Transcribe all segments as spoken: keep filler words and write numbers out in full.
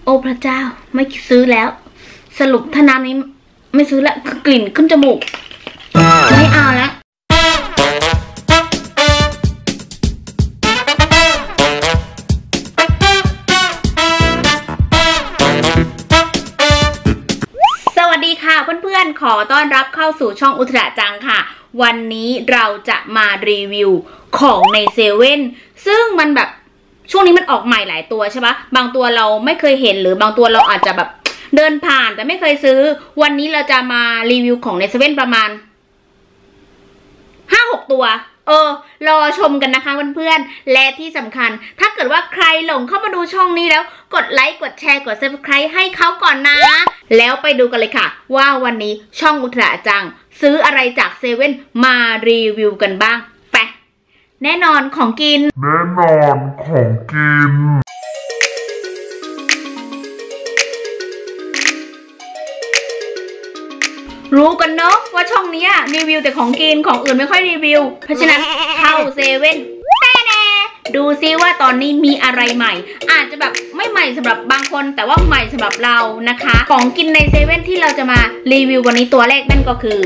อ้พระเจ้าไม่ซื้อแล้วสรุปถ้าน้ำนี้ไม่ซื้อละกลิ่นขึ้นจมูกไม่เอาแล้วสวัสดีค่ะเพื่อนๆขอต้อนรับเข้าสู่ช่องอุตระจังค่ะวันนี้เราจะมารีวิวของในเซเว่นซึ่งมันแบบช่วงนี้มันออกใหม่หลายตัวใช่ปะบางตัวเราไม่เคยเห็นหรือบางตัวเราอาจจะแบบเดินผ่านแต่ไม่เคยซื้อวันนี้เราจะมารีวิวของในเซเว่นประมาณห้าหกตัวเออรอชมกันนะคะเพื่อนๆและที่สำคัญถ้าเกิดว่าใครหลงเข้ามาดูช่องนี้แล้วกดไลค์กดแชร์กด ซับสไครบ์ ให้เขาก่อนนะแล้วไปดูกันเลยค่ะว่าวันนี้ช่องอุตระจังซื้ออะไรจากเซเว่นมารีวิวกันบ้างไปแน่นอนของกินแน่นอนของกินรู้กันเนาะว่าช่องนี้รีวิวแต่ของกินของอื่นไม่ค่อยรีวิวเพราะฉะนั้นเข้าเซเว่นแต่แน่ดูซิว่าตอนนี้มีอะไรใหม่อาจจะแบบไม่ใหม่สำหรับบางคนแต่ว่าใหม่สำหรับเรานะคะของกินในเซเว่นที่เราจะมารีวิววันนี้ตัวแรกนั่นก็คือ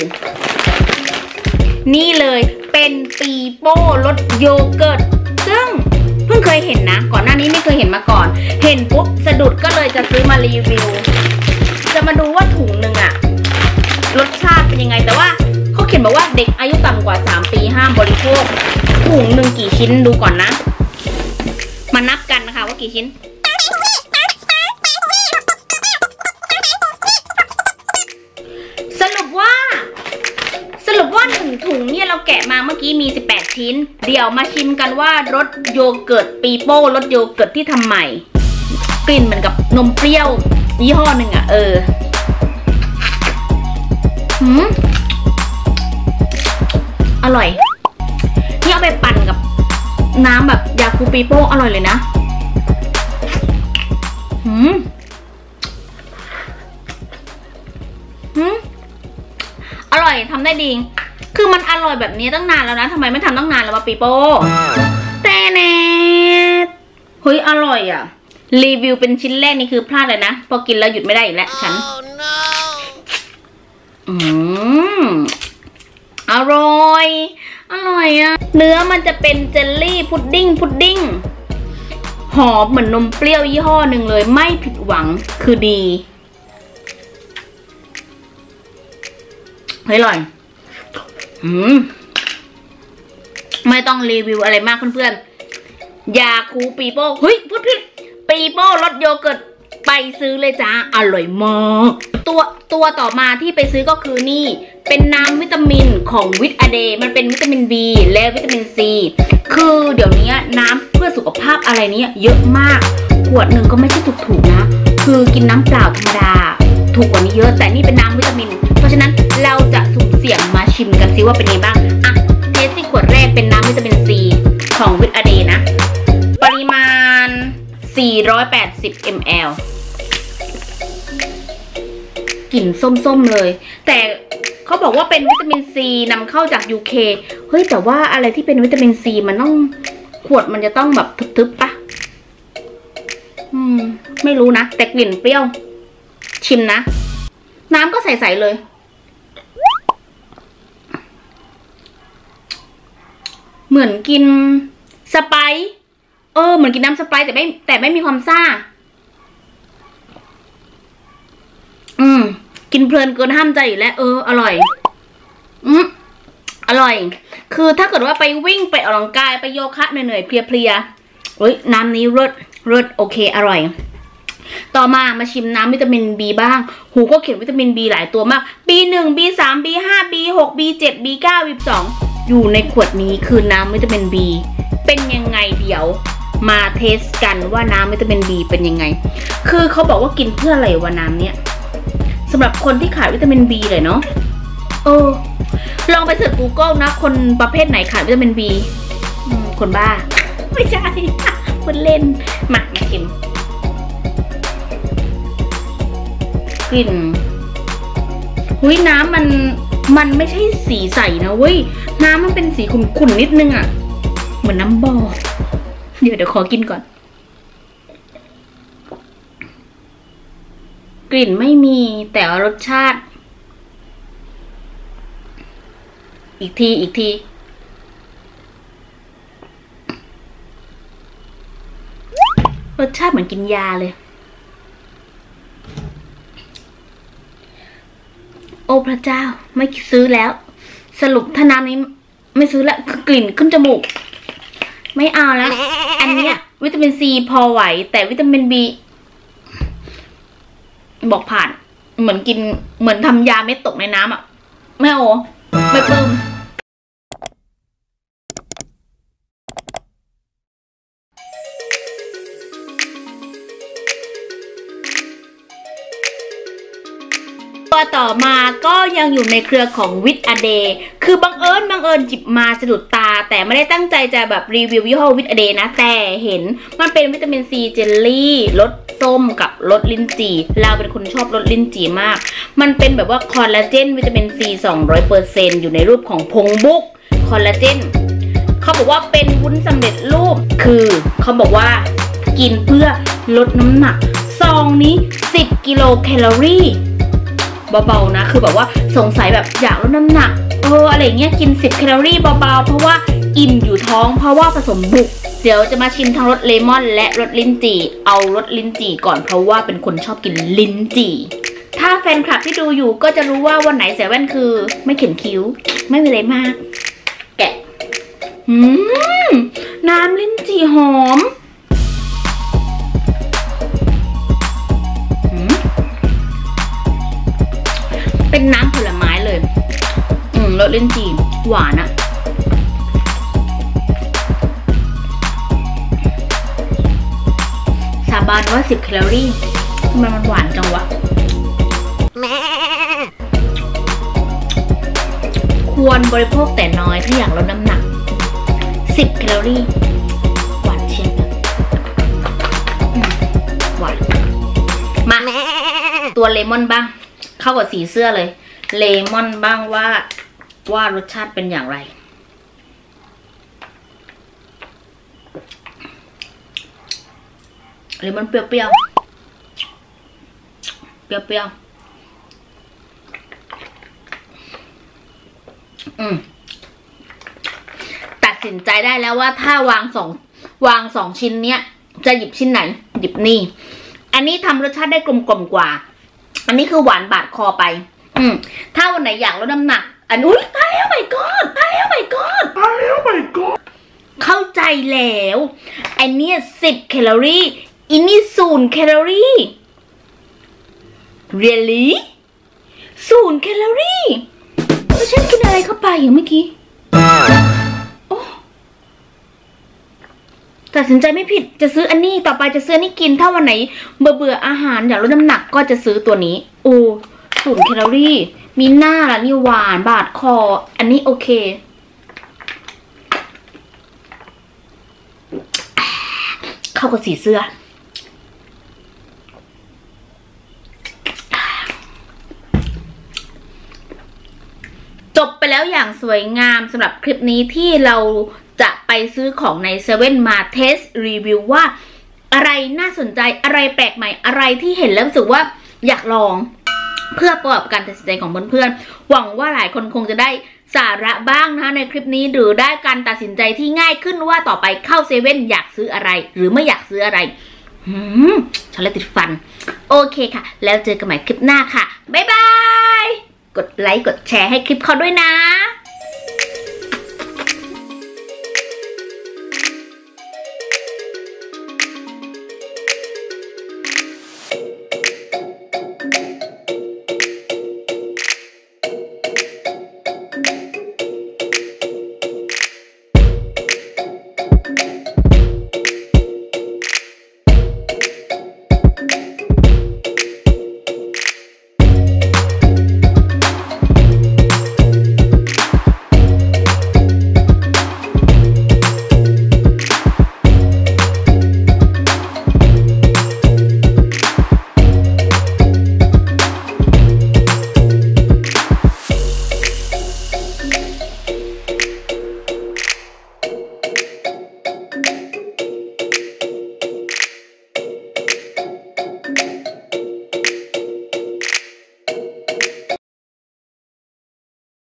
นี่เลยเป็นปีโป้รสโยเกิร์ตซึ่งเพิ่งเคยเห็นนะก่อนหน้านี้ไม่เคยเห็นมาก่อนเห็นปุ๊บสะดุดก็เลยจะซื้อมารีวิวจะมาดูว่าถุงหนึ่งอะรสชาติเป็นยังไงแต่ว่าเขาเขียนบอกว่าเด็กอายุต่ำกว่าสามปีห้ามบริโภคถุงหนึ่งกี่ชิ้นดูก่อนนะมานับกันนะคะว่ากี่ชิ้นสรุปว่าสรุปว่าหนึ่งถุงเนี่ยเราแกะมาเมื่อกี้มีสิบแปดชิ้นเดี๋ยวมาชิมกันว่ารสโยเกิร์ตปีโป้รสโยเกิร์ตที่ทำใหม่กลิ่นเหมือนกับนมเปรี้ยวยี่ห้อหนึ่งอะเออหืมอร่อยนี่เอาไปปั่นกับน้ำแบบยาคูปีโป้อร่อยเลยนะหืมหืมอร่อยทำได้ดีคือมันอร่อยแบบนี้ตั้งนานแล้วนะทำไมไม่ทำตั้งนานแล้ววะปีโป้แต่แน่เฮ้ยอร่อยอ่ะรีวิวเป็นชิ้นแรกนี่คือพลาดเลยนะพอกินแล้วหยุดไม่ได้อีกแล้วฉัน oh, no. อืมอร่อยอร่อยอะเนื้อมันจะเป็นเจลลี่พุดดิ้งพุดดิ้งหอมเหมือนนมเปรี้ยวยี่ห้อหนึ่งเลยไม่ผิดหวังคือดีเฮ้ยอร่อยอืมไม่ต้องรีวิวอะไรมากเพื่อนๆยาคูปีโป้เฮ้ยพูดผิดปีโป้รสโยเกิร์ตไปซื้อเลยจ้าอร่อยมากตัวตัวต่อมาที่ไปซื้อก็คือนี่เป็นน้ำวิตามินของวิตอเดย์มันเป็นวิตามิน บี และวิตามิน ซี คือเดี๋ยวนี้น้ำเพื่อสุขภาพอะไรนี้เยอะมากขวดหนึ่งก็ไม่ใช่ถูกๆนะคือกินน้ำเปล่าธรรมดาถูกกว่านี้เยอะแต่นี่เป็นน้ำวิตามินเพราะฉะนั้นเราจะสุ่มเสี่ยงมาชิมกันซิว่าเป็นไงบ้างอ่ะเทสที่ขวดแรกเป็นน้ำวิตามิน ซี ของวิตอเดย์นะปริมาณสี่ร้อยแปดสิบมิลลิลิตรกลิ่นส้มๆเลยแต่เขาบอกว่าเป็นวิตามินซีนำเข้าจาก ยู เค เฮ้ยแต่ว่าอะไรที่เป็นวิตามินซีมันต้องขวดมันจะต้องแบบทึบๆปะอืมไม่รู้นะแต่กลิ่นเปรี้ยวชิมนะน้ำก็ใสๆเลยเหมือนกินสไปซ์เออเหมือนกินน้ำสไปซ์แต่ไม่แต่ไม่มีความซ่าอืมกินเพลินเกินห้ามใจอยู่แล้วเอออร่อยอืมอร่อยคือถ้าเกิดว่าไปวิ่งไปออกกำลังกายไปโยคะเหนื่อยๆเพลียๆเฮ้ยน้ำนี้รสรสโอเคอร่อยต่อมามาชิมน้ำวิตามิน บี บ้างหูก็เขียนวิตามิน บี หลายตัวมาก บี หนึ่ง บี สาม บี ห้า บี หก บี เจ็ด บี เก้า บี สองอยู่ในขวดนี้คือน้ำวิตามิน บี เป็นยังไงเดี๋ยวมาเทสกันว่าน้ำวิตามิน บี เป็นยังไงคือเขาบอกว่ากินเพื่ออะไรวะน้ำเนี้ยสำหรับคนที่ขาดวิตามิน บี เลยเนาะเออลองไปเสิร์ช กูเกิล นะคนประเภทไหนขาดวิตามิน บี คนบ้าไม่ใช่คนเล่นมามาชิมกลิ่นหุยน้ำมันมันไม่ใช่สีใสนะเว้ยน้ำมันเป็นสีขุ่นๆนิดนึงอะเหมือนน้ำบ่อเดี๋ยวเดี๋ยวขอกินก่อนกลิ่นไม่มีแต่รสชาติอีกทีอีกทีรสชาติเหมือนกินยาเลยโอ้พระเจ้าไม่ซื้อแล้วสรุปถ้าน้ำนี้ไม่ซื้อละคือกลิ่นขึ้นจมูกไม่เอาแล้วอันเนี้ยวิตามินซีพอไหวแต่วิตามินบีบอกผ่านเหมือนกินเหมือนทำยาเม็ดตกในน้ำอ่ะไม่โอไม่ปลื้มตัวต่อมาก็ยังอยู่ในเครือของวิตอเดย์คือบังเอิญบังเอิญจิบมาสะดุดตาแต่ไม่ได้ตั้งใจจะแบบรีวิวยี่ห้อวิตอเดย์นะแต่เห็นมันเป็นวิตามินซีเจลลี่รสส้มกับรสลิ้นจี่เราเป็นคนชอบรสลิ้นจี่มากมันเป็นแบบว่าคอลลาเจนวิตามินซี สองร้อยเปอร์เซ็นต์ อยู่ในรูปของผงบุกคอลลาเจนเขาบอกว่าเป็นวุ้นสำเร็จรูปคือเขาบอกว่ากินเพื่อลดน้ำหนักซองนี้สิบกิโลแคลอรี่เบาๆนะคือแบบว่าสงสัยแบบอยากลดน้ำหนักเอออะไรเงี้ยกินสิบแคลอรี่เบาๆเพราะว่าอิ่มอยู่ท้องเพราะว่าผสมบุกเดี๋ยวจะมาชิมทั้งรสเลมอนและรสลิ้นจี่เอารสลิ้นจี่ก่อนเพราะว่าเป็นคนชอบกินลิ้นจี่ถ้าแฟนคลับที่ดูอยู่ก็จะรู้ว่าวันไหนใส่แว่นคือไม่เขียนคิ้วไม่มีอะไรมากแกะอืมน้ำลิ้นจี่หอมเป็นน้ำผลไม้เลยอืมรสลิ้นจี่หวานอะสาบานว่าสิบแคลอรี่ทำไมมันหวานจังวะควรบริโภคแต่น้อยถ้าอยากลดน้ำหนักสิบแคลอรี่หวานเชียบหวานมาตัวเลมอนบ้างเข้ากับสีเสื้อเลยเลมอนบ้างว่าว่ารสชาติเป็นอย่างไรเลมอนเปรี้ยวเปรี้ยวเปรี้ยวเปรี้ยวอืมตัดสินใจได้แล้วว่าถ้าวางสองวางสองชิ้นเนี้ยจะหยิบชิ้นไหนหยิบนี่อันนี้ทำรสชาติได้กลมกล่อมกว่าอันนี้คือหวานบาดคอไปอืมถ้าวันไหนอยากลดน้ำหนักอันอุ้ยตายแล้วไม่กอดตายแล้วไม่กอดตายแล้วไม่กอดเข้าใจแล้วอันนี้สิบแคลอรี่อันนี้ศูนย์แคลอรี่ really ศูนย์แคลอรี่แล้วฉันกินอะไรเข้าไปอย่างเมื่อกี้ตัดสินใจไม่ผิดจะซื้ออันนี้ต่อไปจะซื้ออันนี้กินถ้าวันไหนเบื่อเบื่ออาหารอยากลดน้ำหนักก็จะซื้อตัวนี้โอ้ศูนย์แคลอรี่มีหน้าละนี่หวานบาดคออันนี้โอเคเข้ากับสีเสื้อจบไปแล้วอย่างสวยงามสำหรับคลิปนี้ที่เราจะไปซื้อของในเซเว่นมาเทสรีวิวว่าอะไรน่าสนใจอะไรแปลกใหม่อะไรที่เห็นแล้วรู้สึกว่าอยากลองเพื่อประกอบการตัดสินใจของเพื่อนๆหวังว่าหลายคนคงจะได้สาระบ้างนะคะในคลิปนี้หรือได้การตัดสินใจที่ง่ายขึ้นว่าต่อไปเข้าเซเว่นอยากซื้ออะไรหรือไม่อยากซื้ออะไรหืมช็อกโกแลตติดฟันโอเคค่ะแล้วเจอกันใหม่คลิปหน้าค่ะบ๊ายบายกดไลค์กดแชร์ให้คลิปเขาด้วยนะ